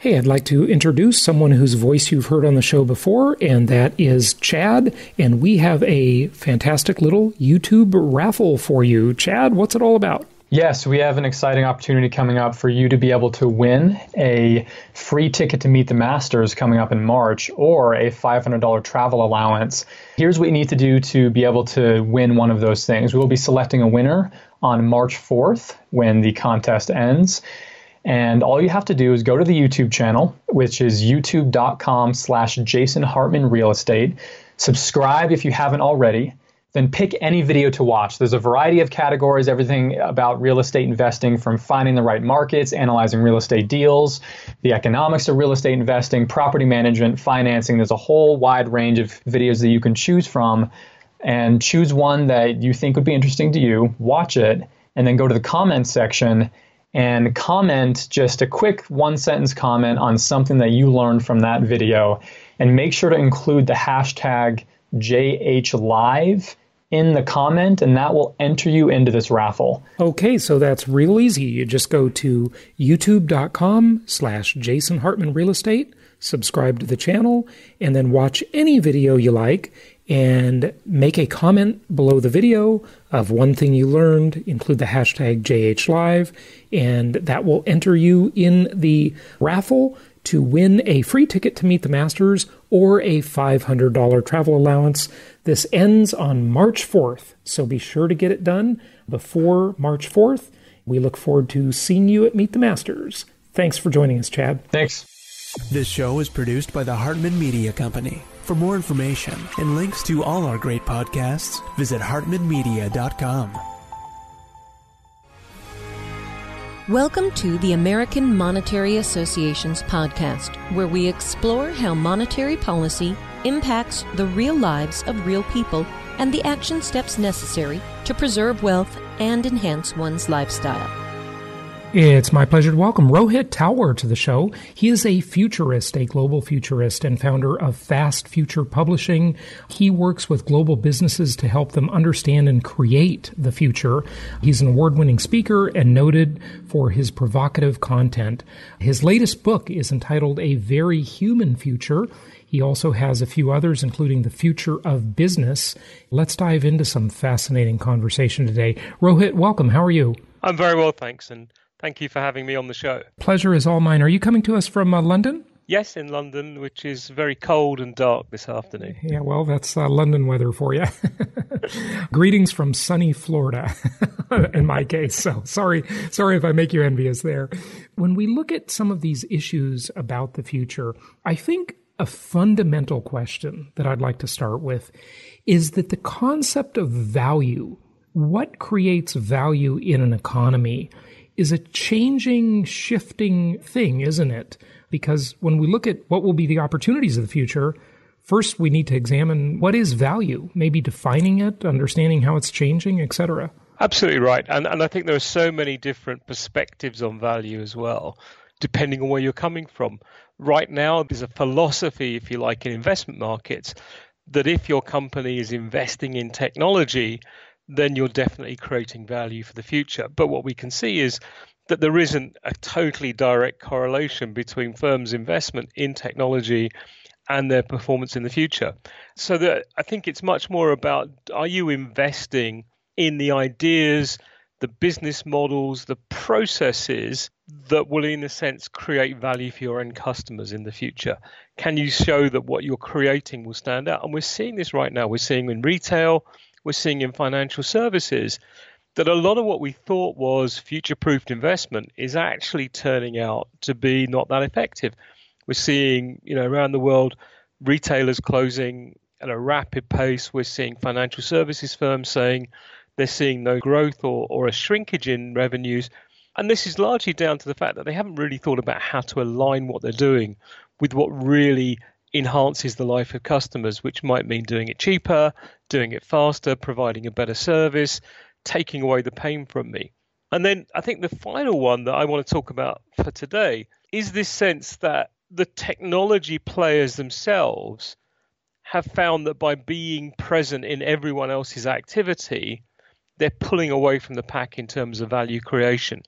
Hey, I'd like to introduce someone whose voice you've heard on the show before, and that is Chad. And we have a fantastic little YouTube raffle for you. Chad, what's it all about? Yes, we have an exciting opportunity coming up for you to be able to win a free ticket to meet the Masters coming up in March, or a $500 travel allowance. Here's what you need to do to be able to win one of those things. We will be selecting a winner on March 4th when the contest ends. And all you have to do is go to the YouTube channel, which is youtube.com/Jason Hartman Real Estate. Subscribe if you haven't already. Then pick any video to watch. There's a variety of categories, everything about real estate investing, from finding the right markets, analyzing real estate deals, the economics of real estate investing, property management, financing. There's a whole wide range of videos that you can choose from, and choose one that you think would be interesting to you, watch it, and then go to the comments section and comment just a quick one-sentence comment on something that you learned from that video. And make sure to include the hashtag JHLive in the comment, and that will enter you into this raffle. Okay, so that's real easy. You just go to youtube.com/Jason Hartman Real Estate, subscribe to the channel, and then watch any video you like, and make a comment below the video of one thing you learned, include the hashtag JHLive, and that will enter you in the raffle to win a free ticket to meet the Masters or a $500 travel allowance. This ends on March 4th, so be sure to get it done before March 4th. We look forward to seeing you at Meet the Masters. Thanks for joining us, Chad. Thanks. This show is produced by the Hartman Media Company. For more information and links to all our great podcasts, visit hartmanmedia.com. Welcome to the American Monetary Association's podcast, where we explore how monetary policy impacts the real lives of real people and the action steps necessary to preserve wealth and enhance one's lifestyle. It's my pleasure to welcome Rohit Talwar to the show. He is a futurist, a global futurist, and founder of Fast Future Publishing. He works with global businesses to help them understand and create the future. He's an award-winning speaker and noted for his provocative content. His latest book is entitled A Very Human Future. He also has a few others, including The Future of Business. Let's dive into some fascinating conversation today. Rohit, welcome. How are you? I'm very well, thanks, and thank you for having me on the show. Pleasure is all mine. Are you coming to us from London? Yes, in London, which is very cold and dark this afternoon. Yeah, well, that's London weather for you. Greetings from sunny Florida, in my case. So sorry if I make you envious there. When we look at some of these issues about the future, I think a fundamental question that I'd like to start with is that the concept of value, what creates value in an economy, is a changing, shifting thing, isn't it? Because when we look at what will be the opportunities of the future, first we need to examine what is value, maybe defining it, understanding how it's changing, etc. Absolutely right. And I think there are so many different perspectives on value as well, depending on where you're coming from. Right now, there's a philosophy, if you like, in investment markets, that if your company is investing in technology, then you're definitely creating value for the future. But what we can see is that there isn't a totally direct correlation between firms' investment in technology and their performance in the future. So that I think it's much more about, are you investing in the ideas, the business models, the processes that will, in a sense, create value for your end customers in the future? Can you show that what you're creating will stand out? And we're seeing this right now. We're seeing in retail, we're seeing in financial services, that a lot of what we thought was future-proofed investment is actually turning out to be not that effective. We're seeing, around the world, retailers closing at a rapid pace. We're seeing financial services firms saying they're seeing no growth or a shrinkage in revenues. And this is largely down to the fact that they haven't really thought about how to align what they're doing with what really enhances the life of customers, which might mean doing it cheaper, doing it faster, providing a better service, taking away the pain from me. And then I think the final one that I want to talk about for today is this sense that the technology players themselves have found that by being present in everyone else's activity, they're pulling away from the pack in terms of value creation.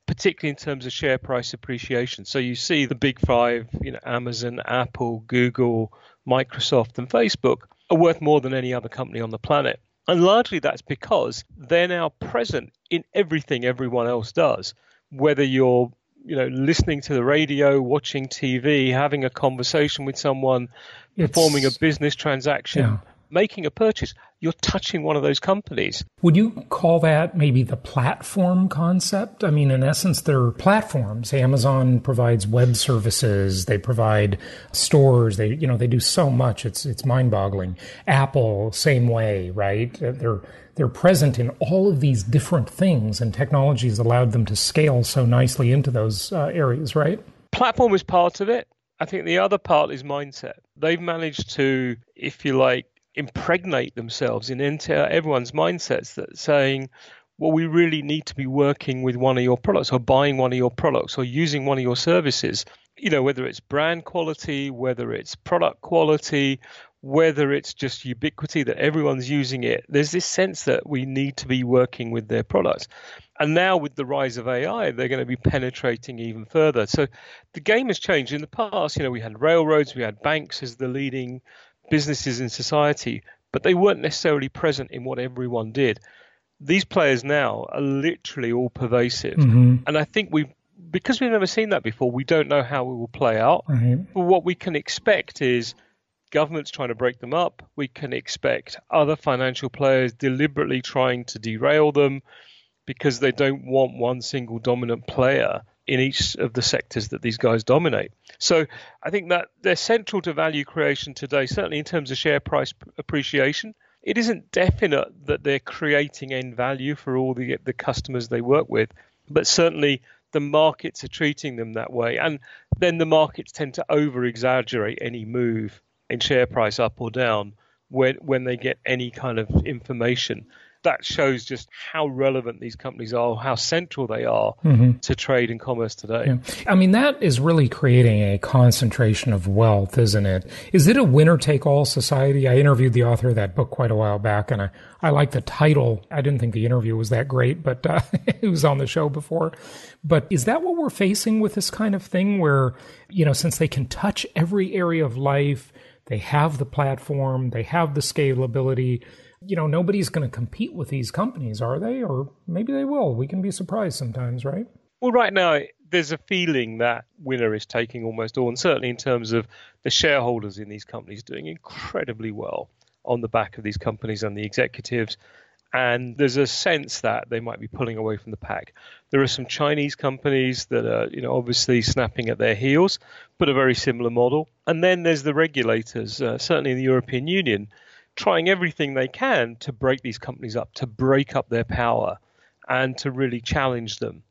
particularly in terms of share price appreciation. So you see the big five, Amazon, Apple, Google, Microsoft, and Facebook are worth more than any other company on the planet. And largely that's because they're now present in everything everyone else does, whether you're listening to the radio, watching TV, having a conversation with someone, performing a business transaction, making a purchase, you're touching one of those companies. Would you call that maybe the platform concept? I mean, in essence, they're platforms. Amazon provides web services. They provide stores. They do so much. It's mind-boggling. Apple, same way, right? They're present in all of these different things, and technology has allowed them to scale so nicely into those areas, right? Platform is part of it. I think the other part is mindset. They've managed to, if you like, impregnate themselves into everyone's mindsets that saying, well, we really need to be working with one of your products or buying one of your products or using one of your services, whether it's brand quality, whether it's product quality, whether it's just ubiquity that everyone's using it. There's this sense that we need to be working with their products. And now with the rise of AI, they're going to be penetrating even further. So the game has changed. In the past, we had railroads, we had banks as the leading businesses in society, but they weren't necessarily present in what everyone did. These players now are literally all pervasive. Mm-hmm. And I think because we've never seen that before, we don't know how it will play out. Mm-hmm. But what we can expect is governments trying to break them up. We can expect other financial players deliberately trying to derail them because they don't want one single dominant player in each of the sectors that these guys dominate. So I think that they're central to value creation today, certainly in terms of share price appreciation. It isn't definite that they're creating end value for all the customers they work with, but certainly the markets are treating them that way. And then the markets tend to over-exaggerate any move in share price up or down when they get any kind of information. That shows just how relevant these companies are, how central they are to trade and commerce today. Yeah. I mean, that is really creating a concentration of wealth, isn't it? Is it a winner-take-all society? I interviewed the author of that book quite a while back, and I like the title. I didn't think the interview was that great, but it was on the show before. But is that what we're facing with this kind of thing where, since they can touch every area of life, they have the platform, they have the scalability, nobody's going to compete with these companies, are they? Or maybe they will. We can be surprised sometimes, right? Well, right now, there's a feeling that winner is taking almost all, and certainly in terms of the shareholders in these companies doing incredibly well on the back of these companies and the executives. And there's a sense that they might be pulling away from the pack. There are some Chinese companies that are, obviously snapping at their heels, but a very similar model. And then there's the regulators, certainly in the European Union, trying everything they can to break these companies up, to break up their power and to really challenge them.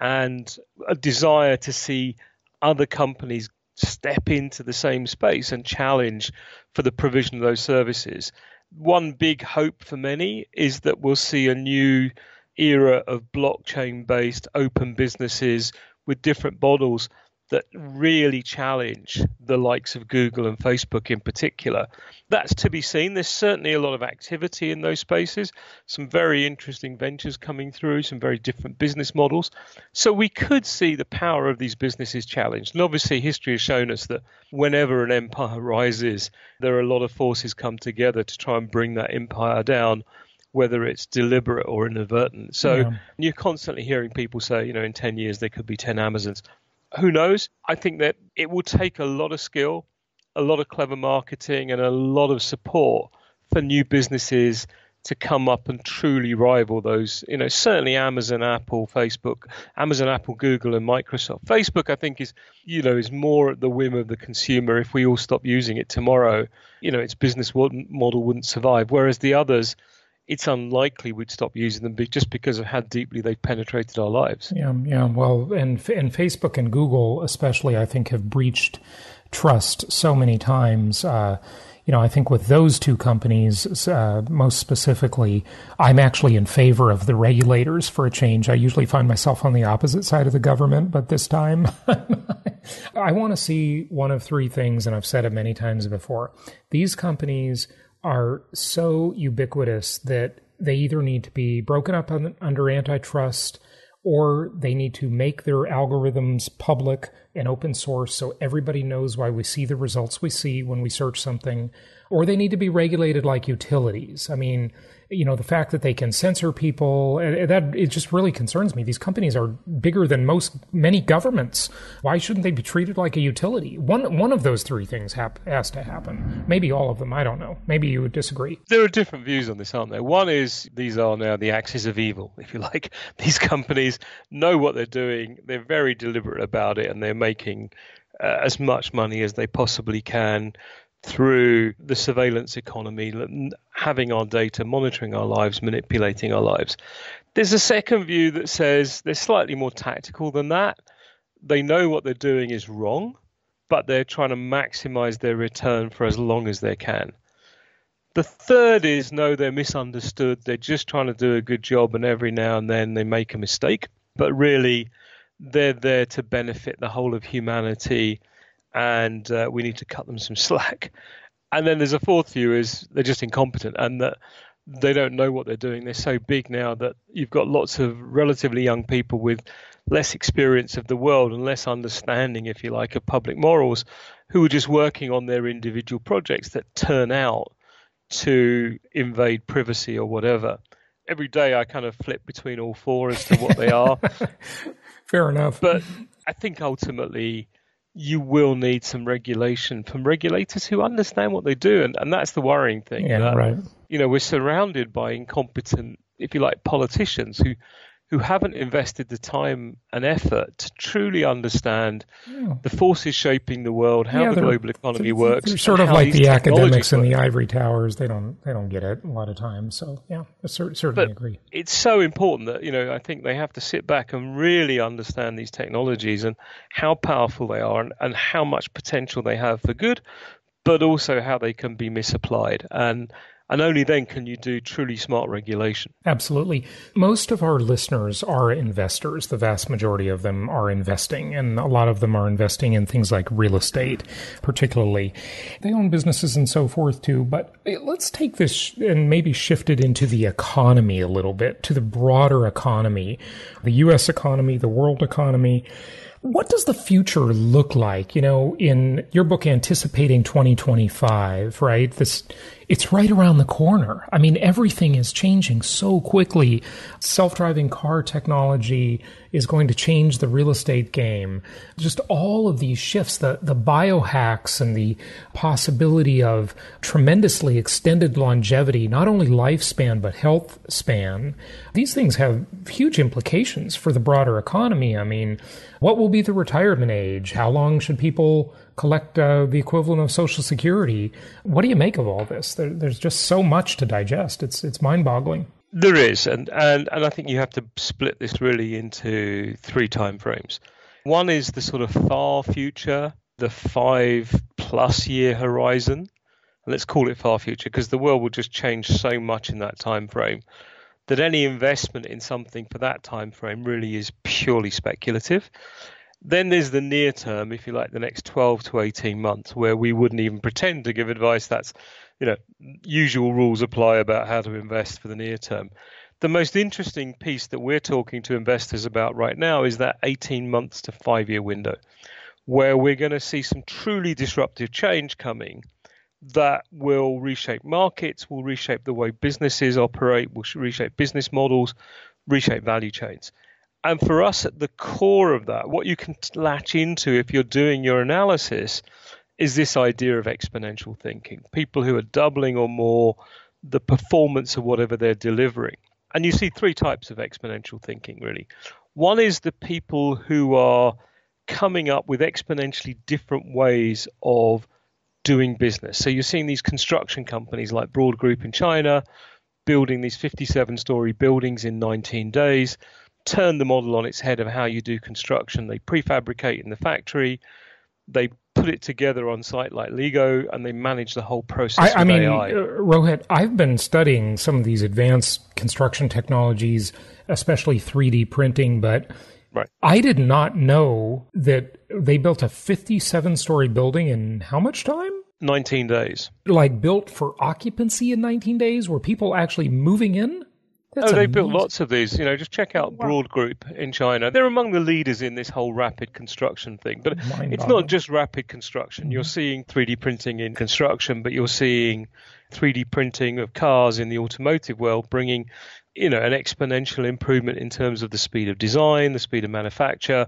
And a desire to see other companies step into the same space and challenge for the provision of those services. One big hope for many is that we'll see a new era of blockchain-based open businesses with different models that really challenge the likes of Google and Facebook in particular. That's to be seen. There's certainly a lot of activity in those spaces, some very interesting ventures coming through, some very different business models. So we could see the power of these businesses challenged. And obviously history has shown us that whenever an empire rises, there are a lot of forces come together to try and bring that empire down, whether it's deliberate or inadvertent. So You're constantly hearing people say, in 10 years, there could be 10 Amazons. Who knows? I think that it will take a lot of skill, a lot of clever marketing, and a lot of support for new businesses to come up and truly rival those, certainly Amazon, Apple, Facebook, Amazon, Apple, Google, and Microsoft. Facebook, I think, is more at the whim of the consumer. If we all stop using it tomorrow, its business model wouldn't survive. Whereas the others, it's unlikely we'd stop using them just because of how deeply they've penetrated our lives. Yeah. Well, and Facebook and Google especially, I think, have breached trust so many times. I think with those two companies, most specifically, I'm actually in favor of the regulators for a change. I usually find myself on the opposite side of the government, but this time I want to see one of three things, and I've said it many times before. These companies are so ubiquitous that they either need to be broken up under antitrust or they need to make their algorithms public and open source so everybody knows why we see the results we see when we search something, or they need to be regulated like utilities. I mean, the fact that they can censor people, it just really concerns me. These companies are bigger than many governments. Why shouldn't they be treated like a utility? One of those three things has to happen. Maybe all of them. I don't know. Maybe you would disagree. There are different views on this, aren't there? One is these are now the axis of evil, if you like. These companies know what they're doing. They're very deliberate about it, and they're making as much money as they possibly can through the surveillance economy, having our data, monitoring our lives, manipulating our lives. There's a second view that says they're slightly more tactical than that. They know what they're doing is wrong, but they're trying to maximize their return for as long as they can. The third is, no, they're misunderstood. They're just trying to do a good job, and every now and then they make a mistake. But really, they're there to benefit the whole of humanity, and we need to cut them some slack. And then there's a fourth view, is they're just incompetent, and that they don't know what they're doing. They're so big now that you've got lots of relatively young people with less experience of the world and less understanding, if you like, of public morals, who are just working on their individual projects that turn out to invade privacy or whatever. Every day I kind of flip between all four as to what they are. Fair enough. But I think ultimately you will need some regulation from regulators who understand what they do. And that's the worrying thing. Yeah, right. We're surrounded by incompetent, if you like, politicians who haven't invested the time and effort to truly understand the forces shaping the world, how the global economy works. They're sort of like the academics in the ivory towers. They don't get it a lot of times. So yeah, I certainly agree. It's so important that, I think they have to sit back and really understand these technologies and how powerful they are and how much potential they have for good, but also how they can be misapplied. And only then can you do truly smart regulation. Absolutely. Most of our listeners are investors. The vast majority of them are investing, and a lot of them are investing in things like real estate, particularly. They own businesses and so forth too. But let's take this and maybe shift it into the economy a little bit, to the broader economy, the U.S. economy, the world economy. What does the future look like? In your book, Anticipating 2025, right? It's right around the corner. I mean, everything is changing so quickly. Self-driving car technology is going to change the real estate game. Just all of these shifts, the biohacks and the possibility of tremendously extended longevity, not only lifespan, but health span. These things have huge implications for the broader economy. I mean, what will be the retirement age? How long should people collect the equivalent of Social Security? What do you make of all this? There's just so much to digest. It's mind-boggling. There is, and I think you have to split this really into three time frames. One is the sort of far future, the 5+ year horizon. And let's call it far future because the world will just change so much in that time frame that any investment in something for that time frame really is purely speculative. Then there's the near term, if you like, the next 12 to 18 months, where we wouldn't even pretend to give advice. That's, usual rules apply about how to invest for the near term. The most interesting piece that we're talking to investors about right now is that 18 months to 5-year window, where we're going to see some truly disruptive change coming that will reshape markets, will reshape the way businesses operate, will reshape business models, reshape value chains. And for us, at the core of that, what you can latch into if you're doing your analysis is this idea of exponential thinking. People who are doubling or more the performance of whatever they're delivering. And you see three types of exponential thinking, really. One is the people who are coming up with exponentially different ways of doing business. So you're seeing these construction companies like Broad Group in China building these 57-story buildings in 19 days, turn the model on its head of how you do construction. They prefabricate in the factory, they put it together on site like Lego, and they manage the whole process with AI. Rohit, I've been studying some of these advanced construction technologies, especially 3D printing, but right. I did not know that they built a 57-story building in how much time? 19 days. Like built for occupancy in 19 days? Were people actually moving in? They've built lots of these. Just check out Broad Group in China. They're among the leaders in this whole rapid construction thing. But it's not just rapid construction. Mm-hmm. You're seeing 3D printing in construction, but you're seeing 3D printing of cars in the automotive world, bringing an exponential improvement in terms of the speed of design, the speed of manufacture,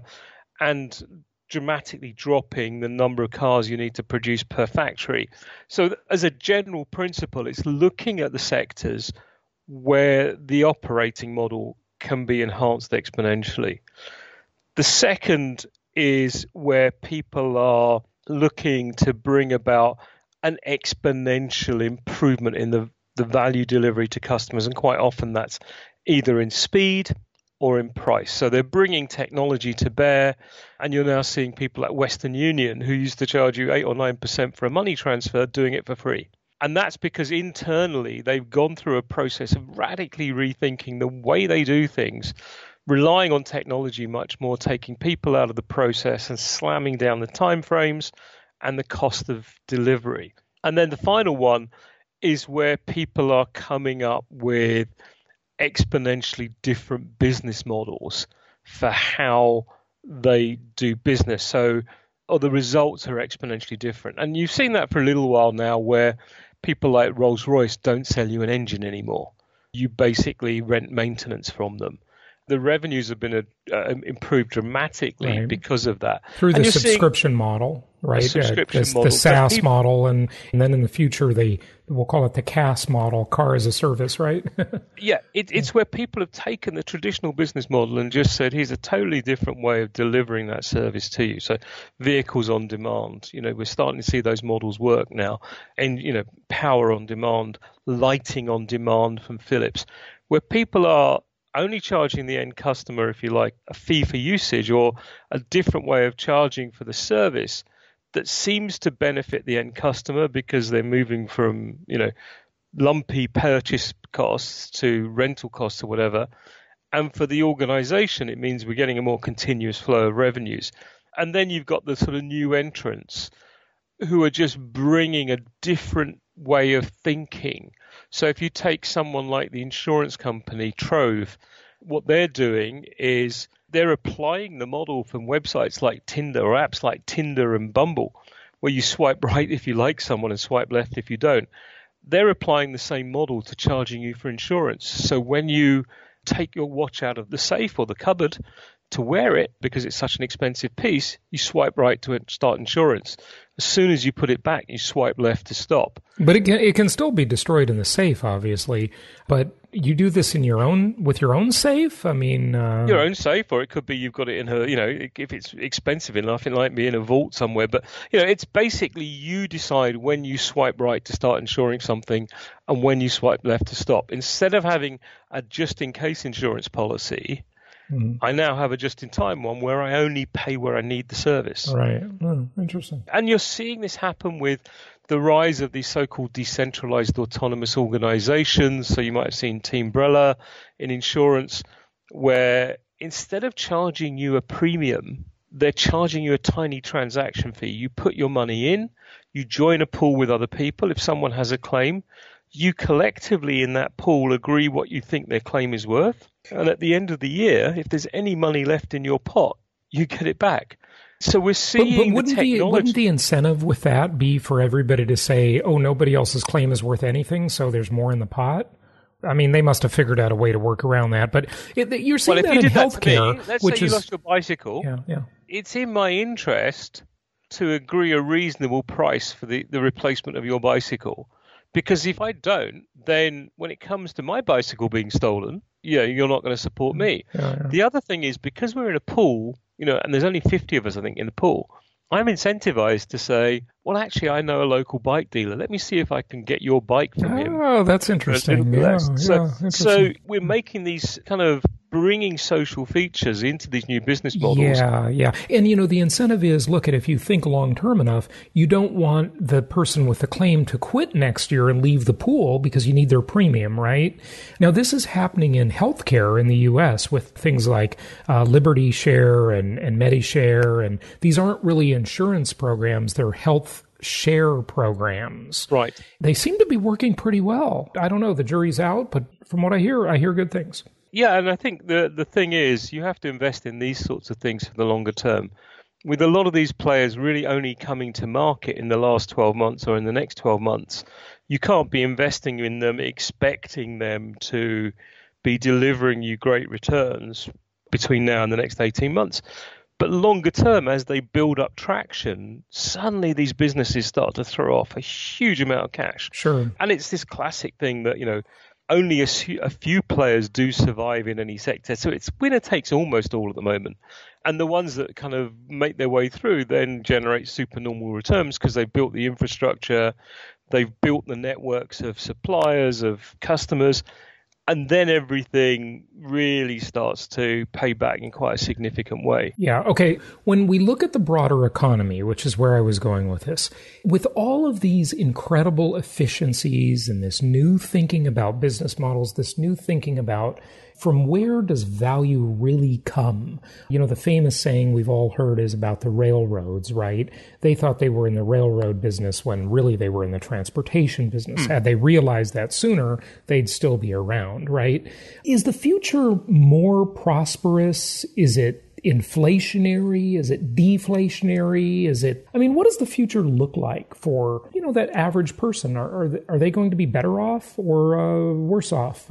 and dramatically dropping the number of cars you need to produce per factory. So as a general principle, it's looking at the sectors where the operating model can be enhanced exponentially. The second is where people are looking to bring about an exponential improvement in the value delivery to customers, and quite often that's either in speed or in price. So they're bringing technology to bear, and you're now seeing people like Western Union, who used to charge you 8 or 9% for a money transfer, doing it for free. And that's because internally they've gone through a process of radically rethinking the way they do things, relying on technology much more, taking people out of the process and slamming down the timeframes and the cost of delivery. And then the final one is where people are coming up with exponentially different business models for how they do business. So the results are exponentially different. And you've seen that for a little while now, where people like Rolls-Royce don't sell you an engine anymore. You basically rent maintenance from them. The revenues have been improved dramatically because of that. Through the subscription model, right? The SaaS model, and then in the future, we'll call it the CaaS model, car as a service, right? Yeah, it's where people have taken the traditional business model and just said, here's a totally different way of delivering that service to you. So vehicles on demand, we're starting to see those models work now. And, power on demand, lighting on demand from Philips, where people are only charging the end customer, if you like, a fee for usage or a different way of charging for the service that seems to benefit the end customer, because they're moving from, lumpy purchase costs to rental costs or whatever. And for the organization, it means we're getting a more continuous flow of revenues. And then you've got the sort of new entrants who are just bringing a different way of thinking. So if you take someone like the insurance company Trove, what they're doing is they're applying the model from websites like Tinder or apps like Tinder and Bumble, where you swipe right if you like someone and swipe left if you don't. They're applying the same model to charging you for insurance. So when you take your watch out of the safe or the cupboard to wear it, because it's such an expensive piece, you swipe right to start insurance. As soon as you put it back, you swipe left to stop. But it can still be destroyed in the safe, obviously. But you do this with your own safe? I mean, your own safe, or it could be you've got it in her. If it's expensive enough, it might be in a vault somewhere. But it's basically you decide when you swipe right to start insuring something, and when you swipe left to stop. Instead of having a just-in-case insurance policy, I now have a just-in-time one where I only pay where I need the service. Right. Oh, interesting. And you're seeing this happen with the rise of these so-called decentralized autonomous organizations. So you might have seen Teambrella in insurance, where instead of charging you a premium, they're charging you a tiny transaction fee. You put your money in, you join a pool with other people. If someone has a claim, you collectively in that pool agree what you think their claim is worth. And at the end of the year, if there's any money left in your pot, you get it back. So we're seeing but wouldn't the incentive with that be for everybody to say, oh, nobody else's claim is worth anything, so there's more in the pot? I mean, they must have figured out a way to work around that. But you're seeing that in healthcare. Let's say you lost your bicycle. Yeah. It's in my interest to agree a reasonable price for the replacement of your bicycle. Because if I don't, then when it comes to my bicycle being stolen, you're not going to support me. Yeah. The other thing is, because we're in a pool, and there's only 50 of us, I think, in the pool, I'm incentivized to say, well, actually, I know a local bike dealer. Let me see if I can get your bike from him. Oh, that's interesting. So we're making these kind of bringing social features into these new business models. Yeah. And, the incentive is, look, if you think long-term enough, you don't want the person with the claim to quit next year and leave the pool because you need their premium, right? Now, this is happening in healthcare in the U.S. with things like Liberty Share and MediShare, and these aren't really insurance programs. They're health share programs. Right. They seem to be working pretty well. I don't know, the jury's out, but from what I hear good things. Yeah, and I think the thing is, you have to invest in these sorts of things for the longer term. With a lot of these players really only coming to market in the last 12 months or in the next 12 months, you can't be investing in them expecting them to be delivering you great returns between now and the next 18 months. But longer term, as they build up traction, suddenly these businesses start to throw off a huge amount of cash. Sure. And it's this classic thing that, only a few players do survive in any sector. So it's winner takes almost all at the moment. And the ones that kind of make their way through then generate supernormal returns because they've built the infrastructure, they've built the networks of suppliers, of customers, and then everything really starts to pay back in quite a significant way. Yeah. Okay. When we look at the broader economy, which is where I was going with this, with all of these incredible efficiencies and this new thinking about business models, this new thinking about from where does value really come? The famous saying we've all heard is about the railroads, right? They thought they were in the railroad business when really they were in the transportation business. Had they realized that sooner, they'd still be around, right? Is the future more prosperous? Is it inflationary? Is it deflationary? What does the future look like for, that average person? Are they going to be better off or worse off?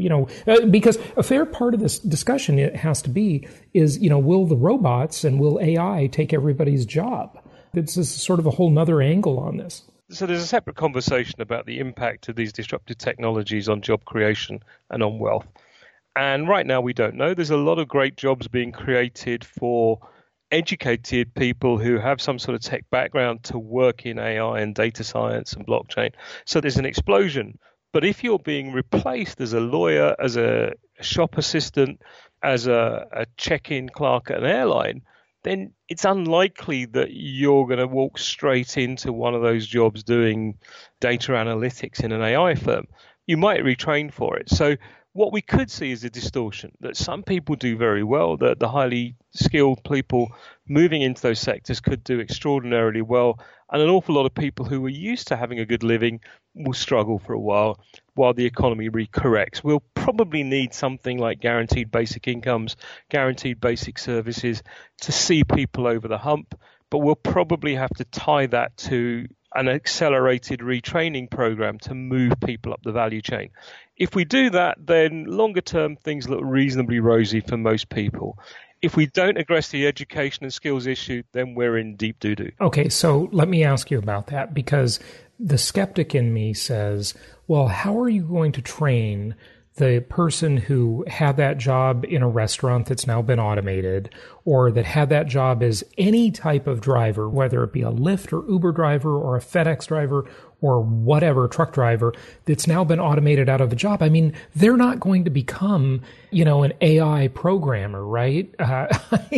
Because a fair part of this discussion it has to be is, will the robots and will AI take everybody's job? This is sort of a whole nother angle on this. So there's a separate conversation about the impact of these disruptive technologies on job creation and on wealth. And right now, we don't know. There's a lot of great jobs being created for educated people who have some sort of tech background to work in AI and data science and blockchain. So there's an explosion. But if you're being replaced as a lawyer, as a shop assistant, as a check-in clerk at an airline, then it's unlikely that you're going to walk straight into one of those jobs doing data analytics in an AI firm. You might retrain for it. So what we could see is a distortion, that some people do very well, that the highly skilled people moving into those sectors could do extraordinarily well, and an awful lot of people who were used to having a good living will struggle for a while the economy recorrects. We'll probably need something like guaranteed basic incomes, guaranteed basic services to see people over the hump, but we'll probably have to tie that to an accelerated retraining program to move people up the value chain. If we do that, then longer term things look reasonably rosy for most people. If we don't address the education and skills issue, then we're in deep doo-doo. Okay, so let me ask you about that, because the skeptic in me says, well, how are you going to train the person who had that job in a restaurant that's now been automated, or that had that job as any type of driver, whether it be a Lyft or Uber driver or a FedEx driver or whatever, truck driver, that's now been automated out of the job? They're not going to become, an AI programmer, right? Well,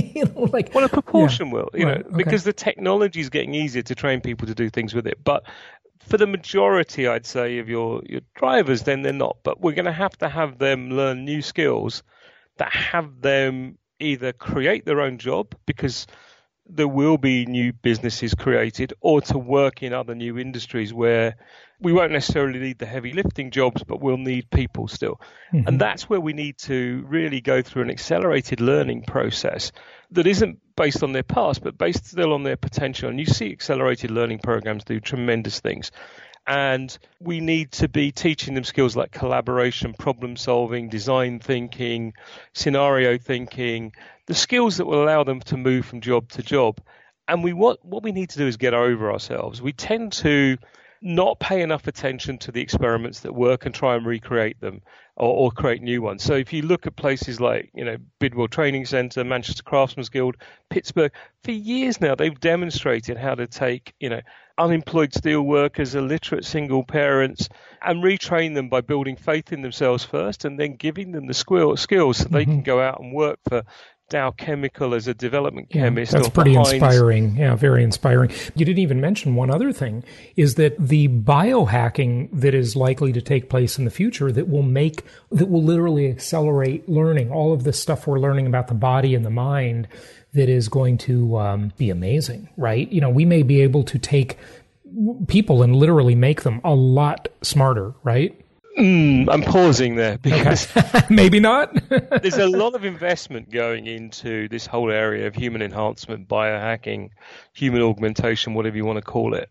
a proportion will, because the technology is getting easier to train people to do things with it. But for the majority, I'd say, of your drivers, then they're not. But we're going to have them learn new skills that have them either create their own job, because there will be new businesses created, or to work in other new industries where we won't necessarily need the heavy lifting jobs, but we'll need people still. Mm-hmm. And that's where we need to really go through an accelerated learning process that isn't based on their past, but based still on their potential. And you see accelerated learning programs do tremendous things. And we need to be teaching them skills like collaboration, problem solving, design thinking, scenario thinking, the skills that will allow them to move from job to job. And what we need to do is get over ourselves. We tend to not pay enough attention to the experiments that work and try and recreate them or create new ones. So if you look at places like, Bidwell Training Centre, Manchester Craftsmen's Guild, Pittsburgh, for years now, they've demonstrated how to take, unemployed steel workers, illiterate single parents, and retrain them by building faith in themselves first, and then giving them the skills so they can go out and work for Dow Chemical as a development chemist. That's pretty inspiring. Yeah, very inspiring. You didn't even mention one other thing, is that the biohacking that is likely to take place in the future that will literally accelerate learning, all of this stuff we're learning about the body and the mind, that is going to be amazing, right? We may be able to take people and literally make them a lot smarter, right? I'm pausing there because maybe not. There's a lot of investment going into this whole area of human enhancement, biohacking, human augmentation, whatever you want to call it.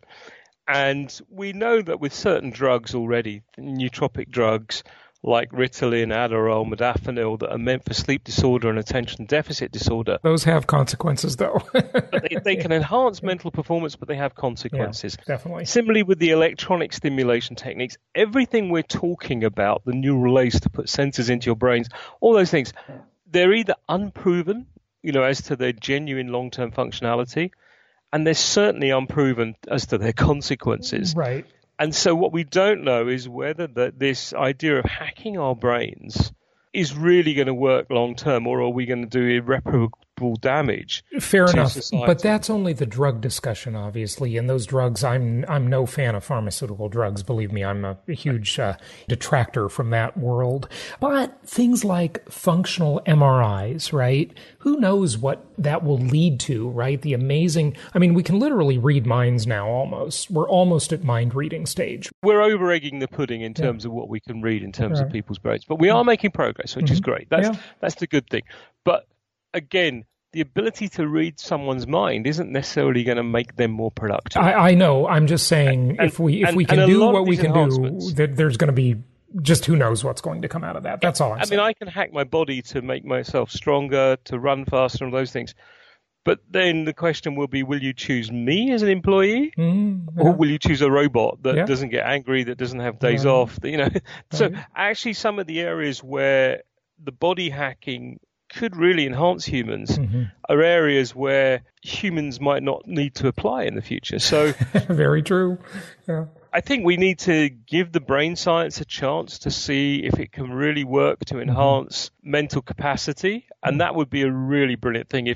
And we know that with certain drugs already, nootropic drugs like Ritalin, Adderall, modafinil, that are meant for sleep disorder and attention deficit disorder. Those have consequences, though. But they can enhance mental performance, but they have consequences. Yeah, definitely. Similarly with the electronic stimulation techniques, everything we're talking about, the neural lace to put sensors into your brains, all those things, they're either unproven, as to their genuine long-term functionality, and they're certainly unproven as to their consequences. Right. And so what we don't know is whether this idea of hacking our brains is really going to work long term, or are we going to do irreparable damage? Fair enough, society? But that's only the drug discussion, obviously. And those drugs, I'm no fan of pharmaceutical drugs. Believe me, I'm a huge detractor from that world. But things like functional MRIs, right? Who knows what that will lead to, right? The amazing, we can literally read minds now almost. We're almost at mind reading stage. We're over-egging the pudding in terms of what we can read in terms of people's brains. But we are making progress, which is great. That's the good thing. But again, the ability to read someone's mind isn't necessarily going to make them more productive. I know. I'm just saying if we can do what we can do, there's going to be just who knows what's going to come out of that. That's all I'm saying. I can hack my body to make myself stronger, to run faster, and those things. But then the question will be, will you choose me as an employee, or will you choose a robot that doesn't get angry, that doesn't have days off? So actually some of the areas where the body hacking could really enhance humans are areas where humans might not need to apply in the future. So very true. Yeah. I think we need to give the brain science a chance to see if it can really work to enhance mental capacity. And that would be a really brilliant thing.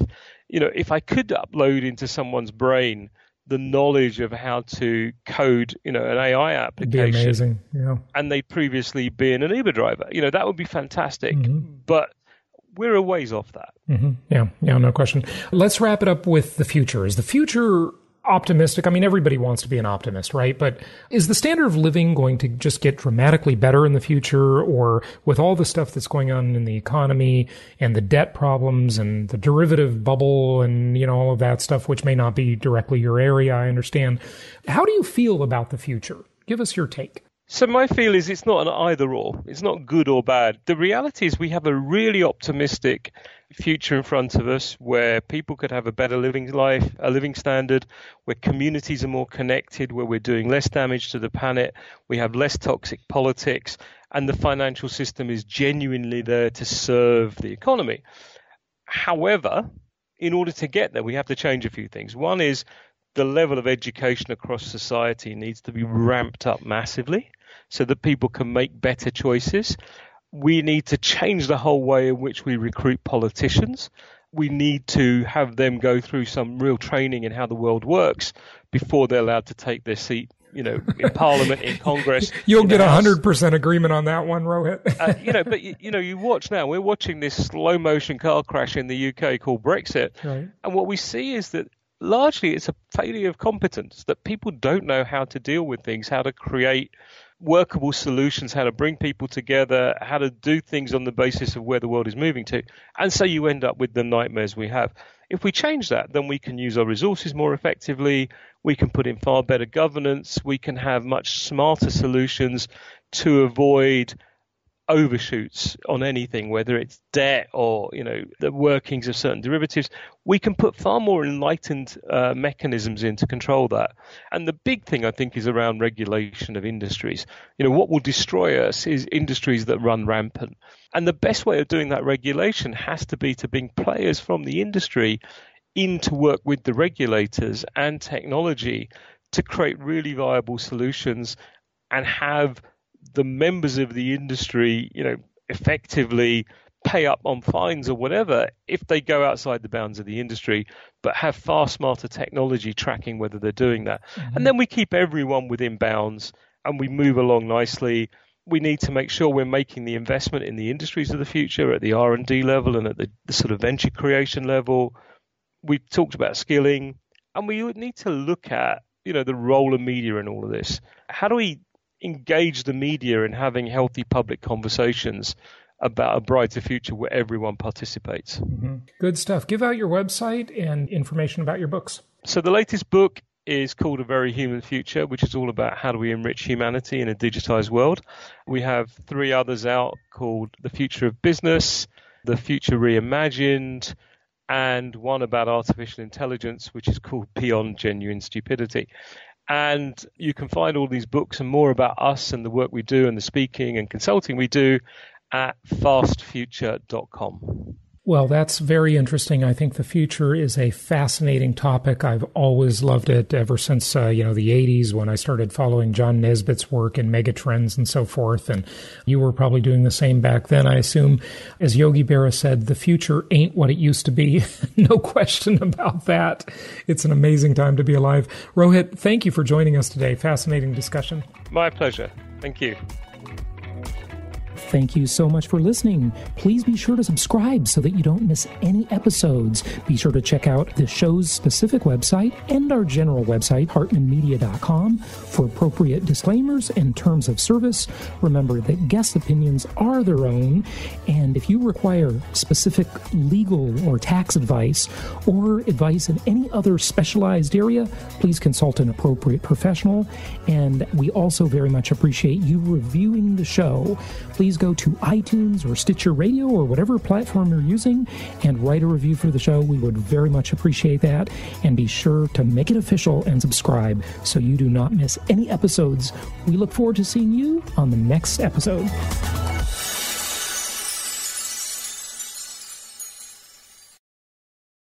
If I could upload into someone's brain the knowledge of how to code, an AI application. It'd be amazing. Yeah. And they'd previously been an Uber driver, that would be fantastic. But we're a ways off that. Yeah, no question. Let's wrap it up with the future. Is the future optimistic? Everybody wants to be an optimist, right? But is the standard of living going to just get dramatically better in the future? Or with all the stuff that's going on in the economy and the debt problems and the derivative bubble and, all of that stuff, which may not be directly your area, I understand. How do you feel about the future? Give us your take. So my feel is it's not an either or. It's not good or bad. The reality is we have a really optimistic future in front of us where people could have a better living life, a living standard, where communities are more connected, where we're doing less damage to the planet, we have less toxic politics, and the financial system is genuinely there to serve the economy. However, in order to get there, we have to change a few things. One is the level of education across society needs to be ramped up massively so that people can make better choices. We need to change the whole way in which we recruit politicians. We need to have them go through some real training in how the world works before they're allowed to take their seat, in Parliament, in Congress. You'll get 100% agreement on that one, Rohit. But you watch now. We're watching this slow motion car crash in the UK called Brexit, right. And what we see is that largely it's a failure of competence, that people don't know how to deal with things, how to create workable solutions, how to bring people together, how to do things on the basis of where the world is moving to. And so you end up with the nightmares we have. If we change that, then we can use our resources more effectively. We can put in far better governance. We can have much smarter solutions to avoid overshoots on anything, whether it's debt or, the workings of certain derivatives. We can put far more enlightened mechanisms in to control that. And the big thing, I think, is around regulation of industries. What will destroy us is industries that run rampant. And the best way of doing that regulation has to be to bring players from the industry in to work with the regulators and technology to create really viable solutions and have the members of the industry, effectively pay up on fines or whatever if they go outside the bounds of the industry, but have far smarter technology tracking whether they're doing that. And then we keep everyone within bounds and we move along nicely. We need to make sure we're making the investment in the industries of the future at the R&D level and at the sort of venture creation level. We've talked about skilling, and we would need to look at the role of media in all of this. How do we engage the media in having healthy public conversations about a brighter future where everyone participates? Mm-hmm. Good stuff. Give out your website and information about your books. So the latest book is called A Very Human Future, which is all about how do we enrich humanity in a digitized world. We have 3 others out called The Future of Business, The Future Reimagined, and one about artificial intelligence, which is called Beyond Genuine Stupidity. And you can find all these books and more about us and the work we do and the speaking and consulting we do at fastfuture.com. Well, that's very interesting. I think the future is a fascinating topic. I've always loved it ever since, the 80s when I started following John Nesbitt's work in megatrends and so forth. And you were probably doing the same back then, I assume. As Yogi Berra said, the future ain't what it used to be. No question about that. It's an amazing time to be alive. Rohit, thank you for joining us today. Fascinating discussion. My pleasure. Thank you. Thank you so much for listening. Please be sure to subscribe so that you don't miss any episodes. Be sure to check out the show's specific website and our general website, hartmanmedia.com, for appropriate disclaimers and terms of service. Remember that guest opinions are their own, and if you require specific legal or tax advice or advice in any other specialized area, please consult an appropriate professional. And we also very much appreciate you reviewing the show. Please go to iTunes or Stitcher Radio or whatever platform you're using and write a review for the show. We would very much appreciate that. And be sure to make it official and subscribe so you do not miss any episodes. We look forward to seeing you on the next episode.